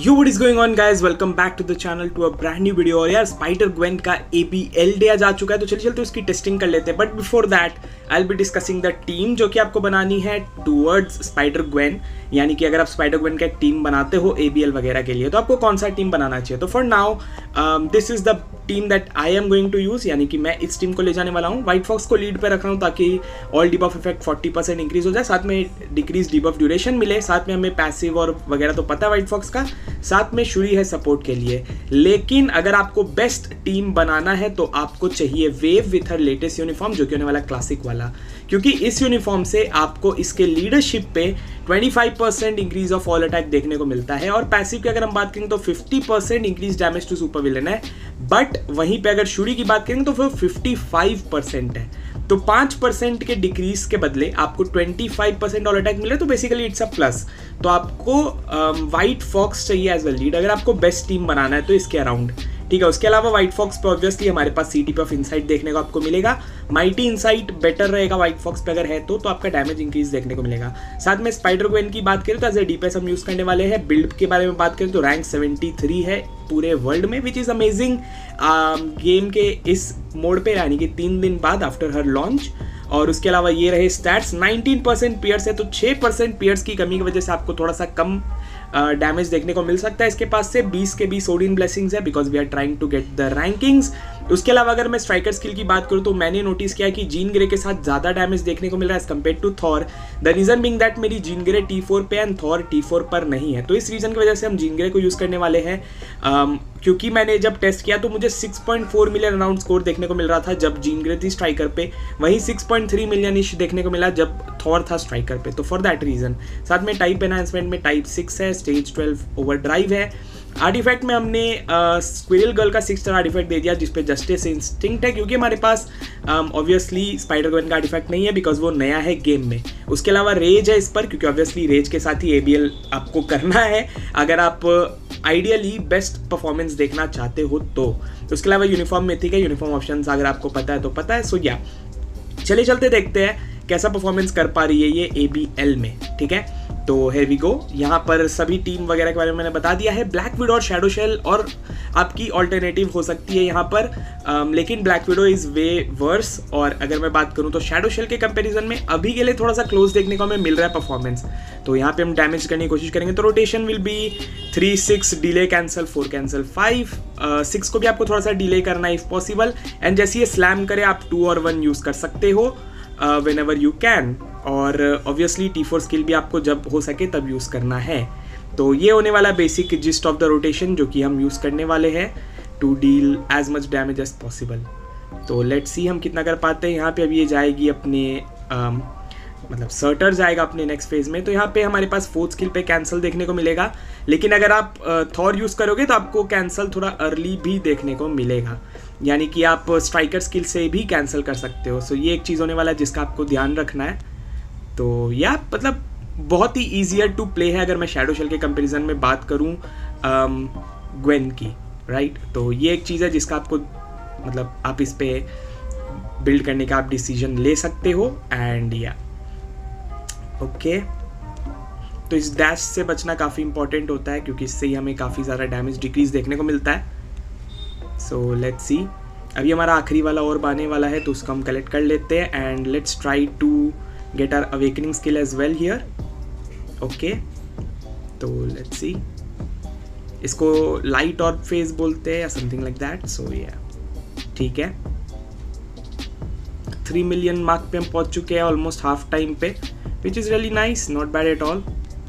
Yo what is going on guys, welcome back to the channel to a brand new video. और यार Spider Gwen का ABL day आज आ चुका है, तो चलिए चलते उसकी टेस्टिंग कर लेते हैं। But before that I will be discussing the team जो कि आपको बनानी है टूवर्ड्स स्पाइडर ग्वेन। यानी कि अगर आप स्पाइडर ग्वेन का एक टीम बनाते हो ABL वगैरह के लिए, तो आपको कौन सा टीम बनाना चाहिए। तो for now this is the team that I am going to use, यानी कि मैं इस टीम को ले जाने वाला हूँ। व्हाइट फॉक्स को लीड पे रख रहा हूँ ताकि ऑल डिबफ इफेक्ट 40% इंक्रीज हो जाए, साथ में डिक्रीज डिबफ ड्यूरेशन मिले, साथ में हमें पैसिव और वगैरह तो पता है व्हाइट फॉक्स का, साथ में शुरी है सपोर्ट के लिए। लेकिन अगर आपको बेस्ट टीम बनाना है तो आपको चाहिए wave with her latest uniform, जो कि होने वाला क्लासिक वाला, क्योंकि इस यूनिफॉर्म से आपको इसके लीडरशिप पे 25% इंक्रीज ऑफ ऑल अटैक देखने को मिलता है। और पैसिव की अगर हम बात करें तो 50% increase damage to super villain है, बट वहीं पे अगर शुरी की बात करें तो फिर 55% है। तो 5% के डिक्रीज के बदले आपको 25% ऑल अटैक मिले, तो बेसिकली इट्स अ प्लस। तो आपको व्हाइट फॉक्स चाहिए एज वेल लीड अगर आपको बेस्ट टीम बनाना है तो इसके अराउंड, ठीक है। उसके अलावा व्हाइट फॉक्स पे ऑब्वियसली हमारे पास CTP ऑफ इनसाइट देखने को आपको मिलेगा। माइटी इनसाइट बेटर रहेगा व्हाइट फॉक्स पे अगर है तो आपका डैमेज इंक्रीज देखने को मिलेगा। साथ में स्पाइडर ग्वेन की बात करें तो एज ए DPS हम यूज करने वाले हैं। बिल्ड के बारे में बात करें तो रैंक 73 है पूरे वर्ल्ड में, विच इज अमेजिंग गेम के इस मोड पे, यानी कि 3 दिन बाद आफ्टर हर लॉन्च। और उसके अलावा ये रहे स्टैट्स, 19% पियर्स है, तो 6% पियर्स की कमी की वजह से आपको थोड़ा सा कम डैमेज देखने को मिल सकता है इसके पास से। 20 के 20 ओडिन ब्लेसिंग्स है because we are trying to get the rankings. उसके अलावा अगर मैं स्ट्राइकर स्किल की बात करूँ तो मैंने नोटिस किया कि जीन ग्रे के साथ ज़्यादा डैमेज देखने को मिल रहा है as compared to Thor. The reason being that मेरी जीन ग्रे T4 पे एंड थॉर T4 पर नहीं है, तो इस रीजन की वजह से हम जीन ग्रे को यूज़ करने वाले हैं। क्योंकि मैंने जब टेस्ट किया तो मुझे 6.4 मिलियन अराउंड स्कोर देखने को मिल रहा था जब जीन ग्रे थी स्ट्राइकर पे, वहीं 6.3 मिलियन इश देखने को मिला जब थॉर था स्ट्राइकर पे, तो फॉर दैट रीजन। साथ में टाइप एनहांसमेंट में टाइप 6 है, स्टेज 12 ओवरड्राइव है। आर्टिफैक्ट में हमने स्क्विरल गर्ल का 6 स्टार आर्टिफैक्ट दे दिया जिसपे जस्टिस इंस्टिंक्ट है, क्योंकि हमारे पास ऑब्वियसली स्पाइडर ग्वेन का आर्टिफैक्ट नहीं है बिकॉज वो नया है गेम में। उसके अलावा रेज है इस पर, क्योंकि ऑब्वियसली रेज के साथ ही ABL आपको करना है अगर आप आइडियली बेस्ट परफॉर्मेंस देखना चाहते हो तो। उसके अलावा यूनिफॉर्म में ठीक है, यूनिफॉर्म ऑप्शंस अगर आपको पता है तो पता है। सो या चलिए चलते देखते हैं कैसा परफॉर्मेंस कर पा रही है ये ABL में, ठीक है। तो here we go, यहाँ पर सभी टीम वगैरह के बारे में मैंने बता दिया है। ब्लैक विडो और शैडो शेल और आपकी ऑल्टरनेटिव हो सकती है यहाँ पर, लेकिन Black Widow is way worse. और अगर मैं बात करूँ तो शैडो शेल के कंपैरिजन में अभी के लिए थोड़ा सा क्लोज देखने को हमें मिल रहा है परफॉर्मेंस। तो यहाँ पे हम डैमेज करने की कोशिश करेंगे, तो rotation will be 3, 6, delay cancel 4, cancel 5, 6 को भी आपको थोड़ा सा डिले करना है इफ पॉसिबल। एंड जैसे ये स्लैम करे आप 2 और 1 यूज़ कर सकते हो whenever you can। और ऑब्वियसली T4 स्किल भी आपको जब हो सके तब यूज़ करना है। तो ये होने वाला basic gist of the rotation जो कि हम यूज़ करने वाले हैं to deal as much damage as possible. तो लेट्स सी हम कितना कर पाते हैं। यहाँ पे अभी ये जाएगी अपने मतलब सर्टर जाएगा अपने नेक्स्ट फेज में, तो यहाँ पे हमारे पास 4th स्किल पे कैंसिल देखने को मिलेगा। लेकिन अगर आप थॉर यूज़ करोगे तो आपको कैंसिल थोड़ा अर्ली भी देखने को मिलेगा, यानी कि आप स्ट्राइकर स्किल से भी कैंसिल कर सकते हो। सो ये एक चीज़ होने वाला है जिसका आपको ध्यान रखना है। तो या मतलब बहुत ही ईजियर टू प्ले है अगर मैं शैडो शेल के कंपैरिजन में बात करूँ ग्वेन की, राइट। तो ये एक चीज़ है जिसका आपको मतलब आप इस पे बिल्ड करने का आप डिसीजन ले सकते हो। एंड या ओके, तो इस डैश से बचना काफ़ी इंपॉर्टेंट होता है क्योंकि इससे ही हमें काफ़ी ज़्यादा डैमेज डिक्रीज देखने को मिलता है। सो लेट्स सी, अभी हमारा आखिरी वाला और आने वाला है तो उसको हम कलेक्ट कर लेते हैं। And let's try to get our awakening skill as well here. Okay, तो लेट्स सी, इसको लाइट और फेज बोलते हैं या समथिंग लाइक दैट। सो या ठीक है, 3 मिलियन मार्क पे हम पहुंच चुके हैं ऑलमोस्ट हाफ टाइम पे, which is really nice, not bad at all.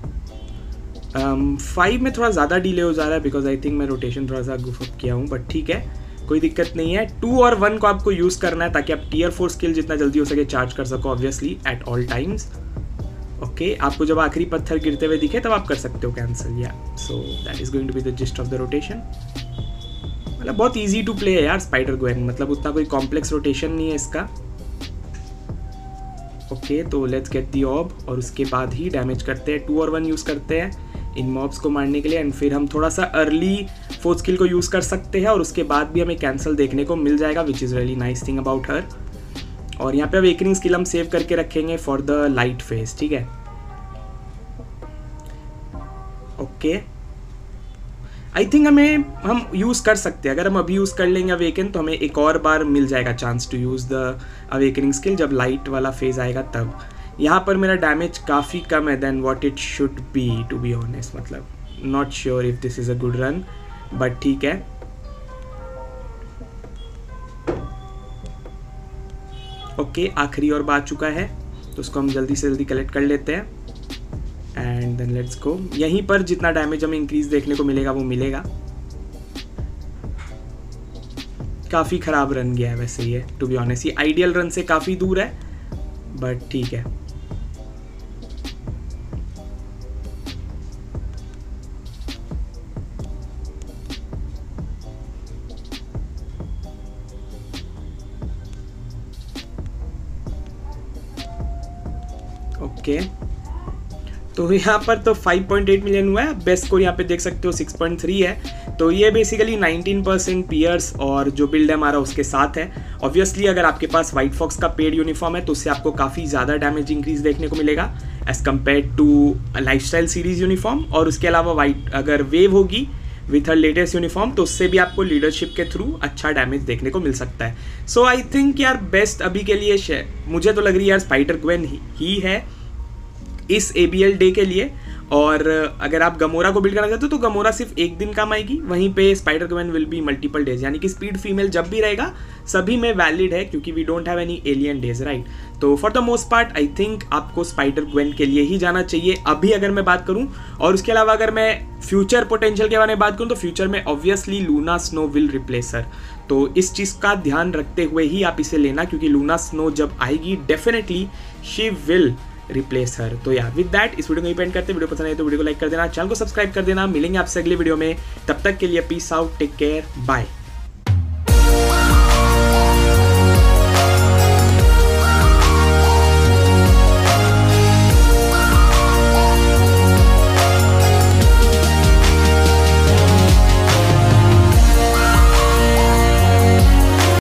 5 में थोड़ा ज़्यादा डिले हो जा रहा है बिकॉज आई थिंक मैं रोटेशन थोड़ा सा गुफ अप किया हूँ, बट ठीक है, कोई दिक्कत नहीं है। 2 और 1 को आपको यूज़ करना है ताकि आप Tier 4 स्किल जितना जल्दी हो सके चार्ज कर सको obviously at all times. Okay, आपको जब आखिरी पत्थर गिरते हुए दिखे तब आप कर सकते हो cancel. Yeah so that is going to be the gist of the rotation. मतलब बहुत ईजी टू प्ले है यार स्पाइडर ग्वेन, मतलब उतना कोई कॉम्प्लेक्स रोटेशन नहीं है इसका। ओके, तो लेट्स गेट दी ऑब और उसके बाद ही डैमेज करते हैं। 2 और 1 यूज़ करते हैं इन मॉब्स को मारने के लिए। एंड फिर हम थोड़ा सा अर्ली 4th स्किल को यूज़ कर सकते हैं और उसके बाद भी हमें कैंसिल देखने को मिल जाएगा, which is really nice thing about her. और यहाँ पे अवेकनिंग स्किल हम सेव करके रखेंगे फॉर द लाइट फेज, ठीक है। ओके, आई थिंक हम यूज़ कर सकते हैं। अगर हम अभी यूज़ कर लेंगे अवेकन तो हमें एक और बार मिल जाएगा chance to use the awakening skill जब लाइट वाला फेज़ आएगा तब। यहाँ पर मेरा डैमेज काफ़ी कम है then what it should be, to be honest. मतलब not sure if this is a good run, but ठीक है। ओके, आखिरी और आ चुका है तो उसको हम जल्दी से जल्दी कलेक्ट कर लेते हैं एंड देन लेट्स गो। यहीं पर जितना डैमेज हमें इंक्रीज देखने को मिलेगा वो मिलेगा। काफ़ी ख़राब रन गया है वैसे ये, टू बी ऑनेस्ट। ये आइडियल रन से काफ़ी दूर है बट ठीक है। ओके, तो यहाँ पर तो 5.8 मिलियन हुआ है। बेस्ट स्कोर यहाँ पे देख सकते हो 6.3 है। तो ये बेसिकली 19% पियर्स और जो बिल्ड है हमारा उसके साथ है। ऑब्वियसली अगर आपके पास वाइट फॉक्स का पेड यूनिफॉर्म है तो उससे आपको काफ़ी ज़्यादा डैमेज इंक्रीज देखने को मिलेगा as compared to lifestyle series uniform. और उसके अलावा वाइट अगर वेव होगी विथ हर लेटेस्ट यूनिफॉर्म तो उससे भी आपको लीडरशिप के थ्रू अच्छा डैमेज देखने को मिल सकता है। सो आई थिंक यार बेस्ट अभी के लिए मुझे तो लग रही है यार स्पाइडर ग्वेन ही है इस ABL डे के लिए। और अगर आप गमोरा को बिल्ड करना चाहते हो तो गमोरा सिर्फ एक दिन काम आएगी, वहीं पे Spider Gwen will be multiple days, यानी कि स्पीड फीमेल जब भी रहेगा सभी में वैलिड है क्योंकि we don't have any alien days, right. तो for the most part I think आपको स्पाइडर ग्वेन के लिए ही जाना चाहिए अभी अगर मैं बात करूं। और उसके अलावा अगर मैं फ्यूचर पोटेंशियल के बारे में बात करूं तो फ्यूचर में obviously Luna Snow will replace her. तो इस चीज़ का ध्यान रखते हुए ही आप इसे लेना क्योंकि लूना स्नो जब आएगी definitely she will replace her. तो या विद दैट इस वीडियो को यहीं पेंड करते हैं। वीडियो पसंद आए तो वीडियो को लाइक कर देना, चैनल को सब्सक्राइब कर देना। मिलेंगे आपसे अगले वीडियो में, तब तक के लिए peace out, take care, bye.